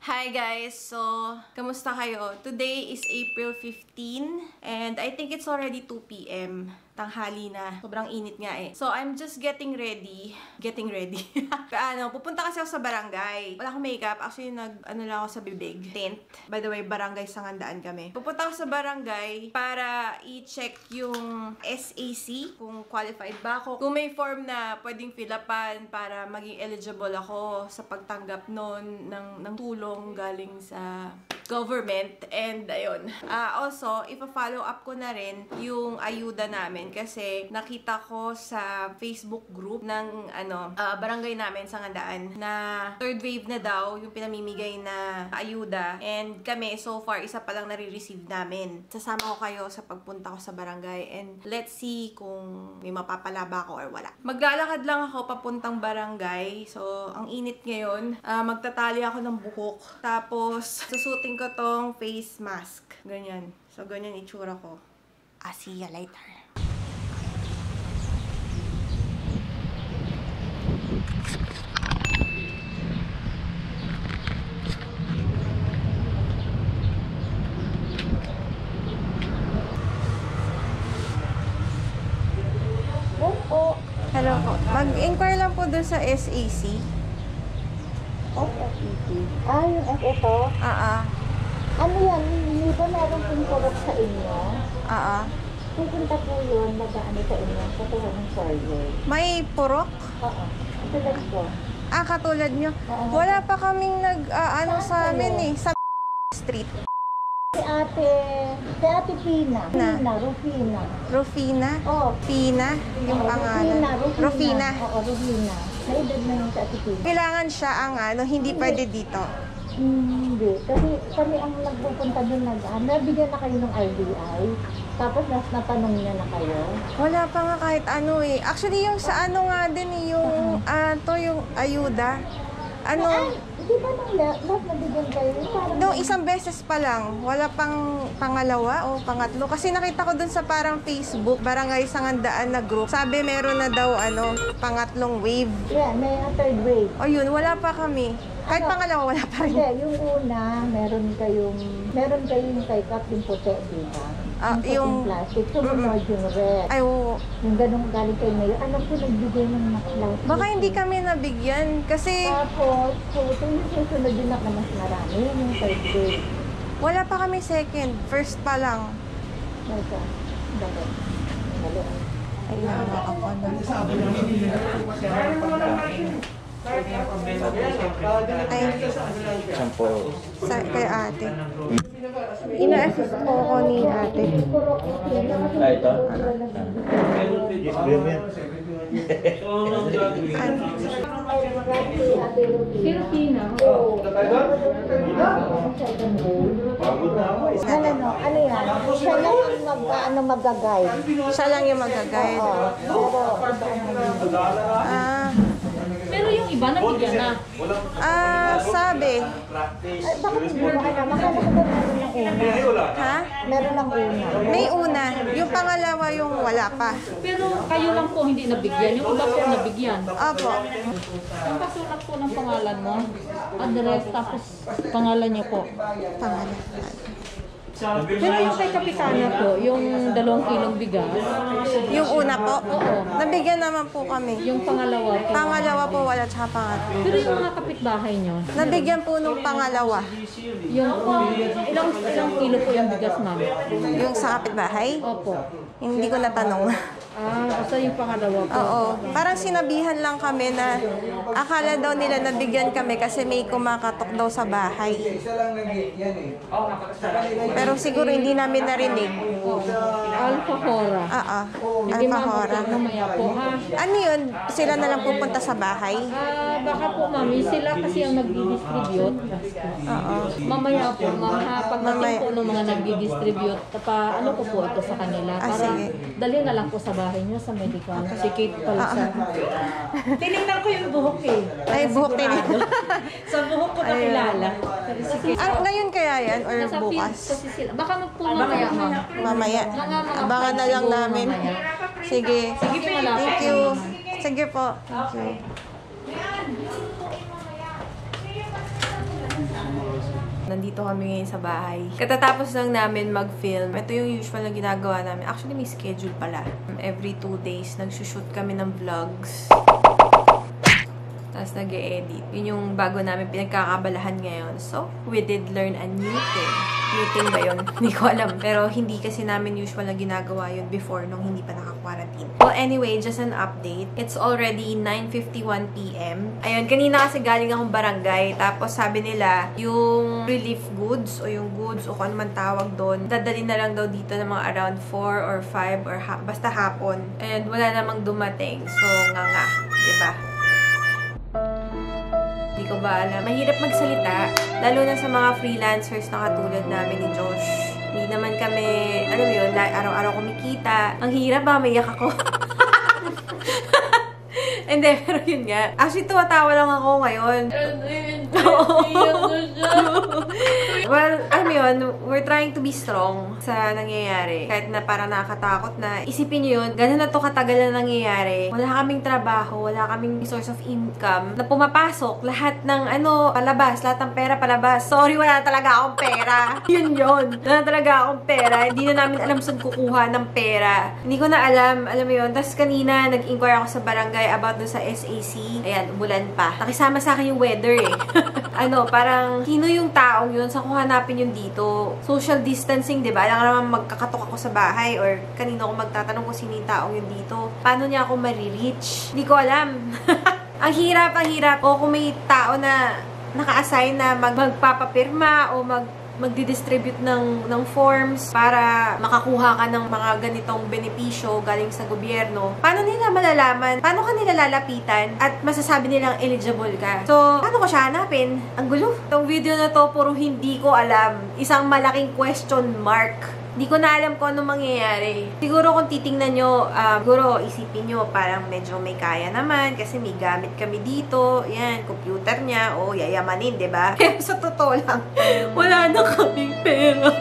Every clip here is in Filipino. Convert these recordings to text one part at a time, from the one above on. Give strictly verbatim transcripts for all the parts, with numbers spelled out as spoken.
Hi guys! So, kamusta kayo? Today is April fifteenth and I think it's already two p m Tanghali na. Sobrang init nga eh. So, I'm just getting ready. Getting ready. ano, pupunta kasi ako sa barangay. Wala akong makeup. Actually, nag, ano lang ako sa bibig. Tint. By the way, barangay Sangandaan kami. Pupunta ako sa barangay para i-check yung S A C, kung qualified ba ako. Kung may form na pwedeng fill upan para maging eligible ako sa pagtanggap nun ng, ng tulong galing sa government. And ayun. Uh, also, ipa-follow up ko na rin yung ayuda namin kasi nakita ko sa Facebook group ng ano uh, barangay namin sa Sangandaan na third wave na daw yung pinamimigay na ayuda. And kami, so far, isa pa lang nare-receive namin. Sasama ko kayo sa pagpunta ko sa barangay and let's see kung may mapapala ba ako or wala. Maglalakad lang ako papuntang barangay. So, ang init ngayon. Uh, magtatali ako ng buhok. Tapos, susutin ko tong face mask. Ganyan. So, ganyan itsura ko. Ah, see ya later. Opo. Hello po. Mag-inquire lang po doon sa S A C. S A C? Ah, yung F ito? Ah, ah. Ano yan? Hindi ba meron pong kurot sa inyo? Ah, ah. Pupunta po yun, mag-ano sa inyo, katulad ng survey. May purok? Oo. Katulad ko. Ah, katulad nyo? Oo. Wala pa kaming nag, ah, ano Saan sa amin kayo? eh. Sa street. Si ate, si ate Pina. Na? Pina, Rufina. Rufina? Oo. Pina? Yung Oo, pangalan. Rufina, Rufina. Rufina. Oo, Rufina. May edad na yung si ate Pina. Kailangan siya ang ano, hindi pwede dito. Hmm, hindi. Kasi kami ang nagpupunta din nag ah, nabigyan na kayo ng R D I. Tapos nas natanong niya na kayo. Wala pa nga kahit ano eh. Actually, yung sa ano nga din eh, yung, ah, to yung ayuda. Ano, Ay, di ba nung la- last nabigyan kayo? Parang no, isang beses pa lang. Wala pang pangalawa o pangatlo. Kasi nakita ko dun sa parang Facebook, Barangay Sangandaan na group. Sabi meron na daw ano, pangatlong wave. yeah, may a third wave. O yun, wala pa kami. Kahit Ano? pangalawa, wala pa rin. Hindi, yung una, meron kayong, meron kayong kay Captain Puti, di ba? Ah, yung yung- puting plastic, sumunod yung red. Ay, oo. Yung ganong galing kayo ngayon. Alam ko nagbigay ng mga plastic. Baka hindi kami nabigyan. Kasi Tapos, so, ito yung susunod din na mas marami, yung third wave. wala pa kami second. First pa lang. Ito, bakit? Mali. Ay, naawa ako na. Ay, Sampo. sa, kay ate. Ina-assist po ako ni ate. Ah, ito? Filipina. Oo. Ano, ano, ano yan? Siya lang ang mag, ano, mag-guide. Siya lang yung mag-guide. Oo. Pero, Ah, Pero yung iba nabigyan na. ah, sabi. ay, bakit hindi mo alam? Makala ko ba meron ng una? Ha? Meron ng una. May una. Yung pangalawa yung wala pa. Pero kayo lang po hindi nabigyan. Yung iba po nabigyan. Opo. Ang kasulat po ng pangalan mo, address, tapos pangalan niyo po. Pangalan. Pero yung kay Kapitana po, yung dalawang kilong bigas, Yung una po. Oo. Nabigyan naman po kami. yung pangalawa po. Pangalawa po wala, tsaka pangatlo. Pero yung mga kapitbahay niyo, Nabigyan po nung pangalawa. yung ilang ilang kilo po yung bigas, ma'am? Yung sa kapitbahay. Opo. Hindi ko natanong. Ah, basta yung pangalawa po. Oo. Parang sinabihan lang kami na akala daw nila nabigyan kami kasi may kumakatok daw sa bahay. Pero siguro hindi namin narinig. Alpha Hora. Ah, ah. Hindi Alpha ma'am, Hora. mamaya po, ha? Ano yun? Sila na lang pupunta sa bahay? Ah, baka po, mami, sila kasi ang nagdi-distribute. Oo. Mamaya po, ma'am, ha, pagdating Mamaya. po ng mga nagdi-distribute, tapa, ano ko po ito sa kanila, Ah, para sige. dali na lang po sa bahay niyo sa medical. Si Kate Ah, Palsa. Tinignan ko yung buhok eh. Ay, buhok din. Sa buhok ko nakilala. Kasi Ah, ngayon kaya yan or nasa field bukas? kasi sila. Baka magpo mamaya, ma'am. Mamaya. Mga mga Abangan na lang siguro namin. mamaya. Sige. Sige, malapit Thank na you. naman. Sige po. Thank you. nandito kami ngayon sa bahay. Katatapos lang namin mag-film. Ito yung usual na ginagawa namin. Actually, may schedule pala. Every two days, nagsushoot kami ng vlogs. Tapos nag-e-edit. Yun yung bago namin pinagkakabalahan ngayon. So, we did learn a new thing. New thing ba yun? Hindi ko alam. Pero hindi kasi namin usual na ginagawa yun before nung hindi pa naka-quarantine. Well, anyway, just an update. It's already nine fifty-one p m Ayun, kanina kasi galing akong barangay. Tapos sabi nila, yung relief goods o yung goods o kung ano man tawag doon, dadalhin na lang daw dito ng mga around four or five or ha basta hapon. And wala namang dumating. So, nga nga. Diba? Hindi ko ba alam. Mahirap magsalita, lalo na sa mga freelancers na katulad namin ni Josh. Hindi naman kami, alam mo yun, araw-araw kumikita. Ang hirap ba, maiyak ako. Hindi, pero yun nga. Actually, tumatawa lang ako ngayon. Well, alam mo yun, we're trying to be strong sa nangyayari. Kahit na parang nakakatakot na. Isipin nyo yun, gano'n na to katagal na nangyayari. Wala kaming trabaho, wala kaming source of income na pumapasok. Lahat ng ano, palabas, lahat ng pera palabas. Sorry, wala na talaga akong pera. Yun yun. Wala na talaga akong pera. Hindi na namin alam saan kukuha ng pera. Hindi ko na alam, alam mo yun. Tapos kanina, nag-inquire ako sa barangay about doon sa S A C. Ayan, umulan pa. Nakisama sa akin yung weather eh. Ano, parang sino yung taong yun sa kung hanapin yun dito. Social distancing, di ba? Alam ka naman magkakatok ako sa bahay or kanino ako magtatanong kung sino yung taong yun dito. Paano niya ako marireach? Hindi ko alam. Ang hirap, ang hirap. O kung may tao na naka-assign na mag magpapapirma o mag magdi-distribute ng, ng forms para makakuha ka ng mga ganitong benepisyo galing sa gobyerno. Paano nila malalaman? Paano ka nila lalapitan? At masasabi nilang eligible ka? So, paano ko siya hanapin? Ang gulo. Itong video na to, puro hindi ko alam. Isang malaking question mark. Hindi ko na alam kung anong mangyayari. Siguro kung titingnan nyo, um, siguro isipin nyo, parang medyo may kaya naman kasi may gamit kami dito. Yan, computer niya. O, yayamanin, diba? Pero sa totoo lang, wala na kaming pera.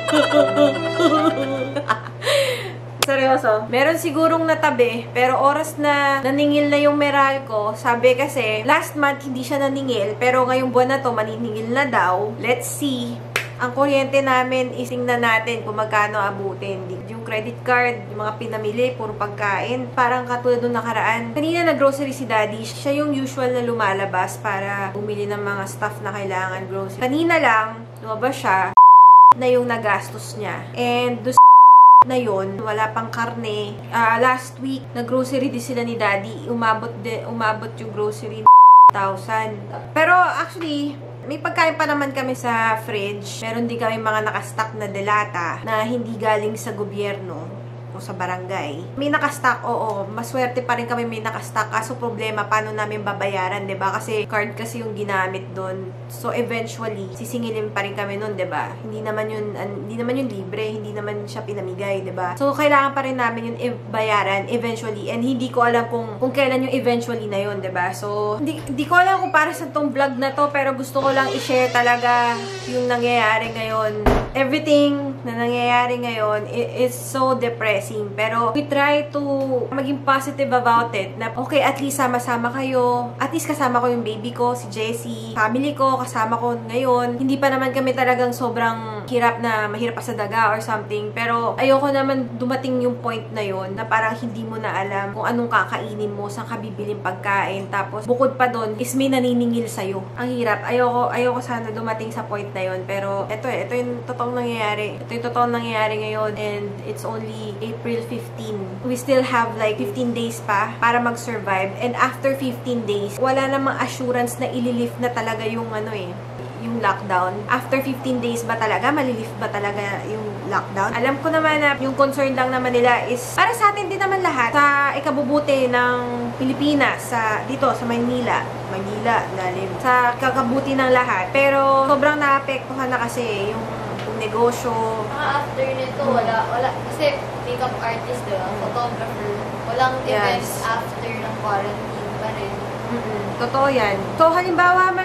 Seryoso. Meron sigurong natabi, pero oras na naningil na yung Meralco, sabi kasi, last month hindi siya naningil, pero ngayong buwan na to, maniningil na daw. Let's see. Ang kuryente namin, isingnan natin kung magkano abutin. Yung credit card, yung mga pinamili, puro pagkain. Parang katulad nung nakaraan. Kanina nag-grocery si Daddy. Siya yung usual na lumalabas para bumili ng mga stuff na kailangan grocery. Kanina lang, lumabas siya na yung nagastos niya. And doon na yun, wala pang karne. Uh, last week, nag-grocery din sila ni Daddy. Umabot, de, umabot yung grocery one thousand. Pero actually, may pagkain pa naman kami sa fridge. Meron din kami mga nakastock na delata na hindi galing sa gobyerno o sa barangay. May nakastock, oo. Maswerte pa rin kami may nakastock. Kaso problema, paano namin babayaran, diba? Kasi card kasi yung ginamit doon. So eventually, sisingilin pa rin kami nun, diba? Hindi naman yun, uh, hindi naman yun libre. Hindi naman siya pinamigay, diba? So kailangan pa rin namin yun bayaran eventually. And hindi ko alam kung, kung kailan yung eventually na yun, diba? So, hindi, hindi ko alam kung para sa tong vlog na to, pero gusto ko lang i-share talaga yung nangyayari ngayon. Everything na nangyayari ngayon is so depressing. Pero we try to maging positive about it. Na okay, at least sama-sama kayo. At least kasama ko yung baby ko, si Jessie. Family ko, kasama ko ngayon. Hindi pa naman kami talagang sobrang hirap na mahirap pa sa daga or something. Pero ayoko naman dumating yung point na yon na parang hindi mo na alam kung anong kakainin mo, saan ka bibiling pagkain. Tapos bukod pa doon is may naniningil sa'yo. Ang hirap. Ayoko, ayoko sana dumating sa point na yon. Pero ito eh, ito yung totoong nangyayari. Ito yung totoong nangyayari ngayon. And it's only April fifteenth. We still have like fifteen days pa para mag-survive. And after fifteen days, wala namang assurance na ililift na talaga yung ano eh, yung lockdown. After fifteen days ba talaga? Malilift ba talaga yung lockdown? Alam ko naman na yung concern lang naman nila is para sa atin din naman lahat sa ikabubuti ng Pilipinas, sa dito sa Maynila. Maynila, lalim. Sa kakabuti ng lahat. Pero sobrang naapektuhan na kasi yung negosyo. Mga after nito, wala, wala, kasi makeup artist, diba? Photographer. Walang Yes. events after ng quarantine pa rin. Mm-mm. Totoo yan. So, halimbawa man na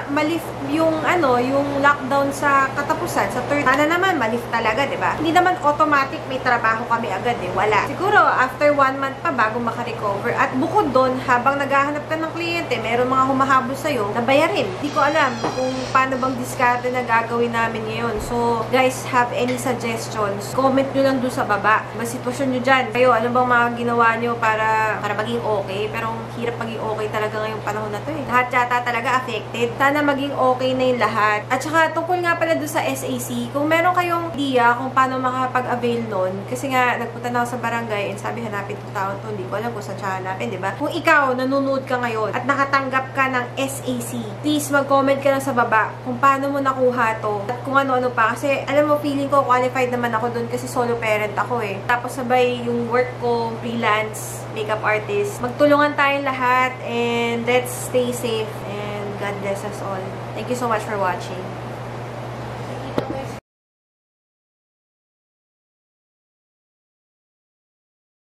malift yung ano, yung lockdown sa katapusan, sa third. Sana naman malift talaga, 'di ba? Hindi naman automatic may trabaho kami agad eh. Wala. Siguro after one month pa bago makarecover. At bukod doon, habang naghahanap ka ng kliyente, meron mga humahabol sa'yo na bayarin. Hindi ko alam kung paano bang diskarte na gagawin namin ngayon. So, guys, have any suggestions? Comment nyo lang doon sa baba. Ba sitwasyon nyo dyan? Kayo, ano bang mga ginawa nyo para para maging okay? Pero ang hirap maging okay talaga ngayong panahon na to eh. Lahat yata talaga affected. Sana maging okay na yung lahat. At saka, tungkol nga pala doon sa S A C, kung meron kayong idea kung paano makapag-avail nun, kasi nga, nagpunta na ako sa barangay and sabi, hanapin itong tao to. Hindi ko alam kung saan siya hanapin, di ba? Kung ikaw, nanonood ka ngayon at nakatanggap ka ng S A C, please mag-comment ka lang sa baba kung paano mo nakuha to at kung ano-ano pa. Kasi, alam mo, feeling ko qualified naman ako dun kasi solo parent ako eh. Tapos sabay yung work ko, freelance, makeup artist. Magtulungan tayong lahat and let's stay safe and God bless us all. Thank you so much for watching. Nakita ko yung